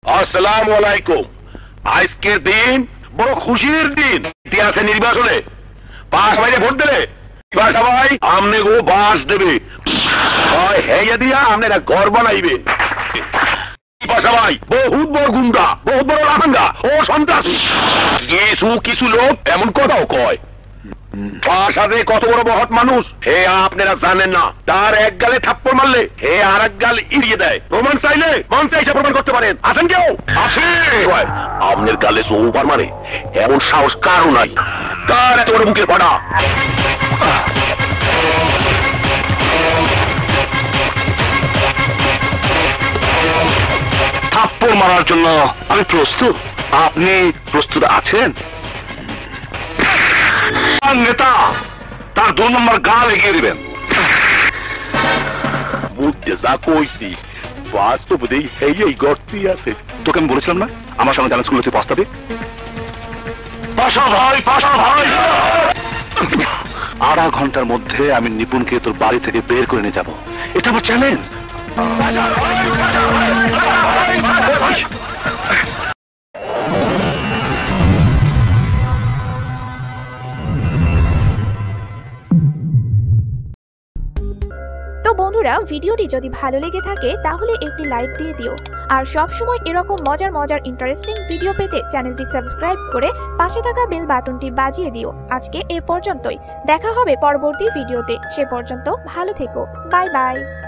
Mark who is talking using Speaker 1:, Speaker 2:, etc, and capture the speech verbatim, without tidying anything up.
Speaker 1: আসসালামু আলাইকুম। আজকের দিন বড় খুশির দিন। ইতিহাসে নির্বাচনে পাশ বাইরে ভোট দিলে সবাই আমনে গো বাস দেবে, হেয়া দিয়া আপনারা ঘর বানাইবে। সবাই বহুত বড় গুন্ডা, বহুত বড় লাফাঙ্গা ও সন্ত্রাসী। কিছু কিছু লোক এমন কথাও কয় বাসাতে কত বড় মহৎ মানুষ হে আপনারা জানেন না। তার এক গালে থাপ্পড় মারলে হে আর এক গাল ইড়িয়ে দেয়। প্রমাণ চাইলে মন চাইছে প্রমাণ করতে পারেন। আছেন কেউ? আছে। আপনার গালে চৌবার মারে এমন সাহস কারও নাই। কার এত বড় বুকের ফাটা? থাপ্পড় মারার জন্য আমি প্রস্তুত। আপনি প্রস্তুত আছেন? নেতা তার দু নম্বর গাল এগিয়ে দিবেন। মুখে যা কইছি বাস্তবে এই গর্তি আছে। তোকে আমি বলেছিলাম না আমার সঙ্গে চ্যালেঞ্জ করলে তুই পস্তাবি। পাশা ভাই, পাশা ভাই, আধা ঘন্টার মধ্যে আমি নিপুণকে তোর বাড়ি থেকে বের করে নিয়ে যাবো। এটা আমার চ্যালেঞ্জ।
Speaker 2: তো বন্ধুরা, ভিডিওটি যদি ভালো লেগে থাকে তাহলে একটি লাইক দিয়ে দিও। আর সব সময় এরকম মজার মজার ইন্টারেস্টিং ভিডিও পেতে চ্যানেলটি সাবস্ক্রাইব করে পাশে থাকা বেল বাটনটি বাজিয়ে দিও। আজকে এ পর্যন্তই, দেখা হবে পরবর্তী ভিডিওতে। সে পর্যন্ত ভালো থেকো, বাই বাই।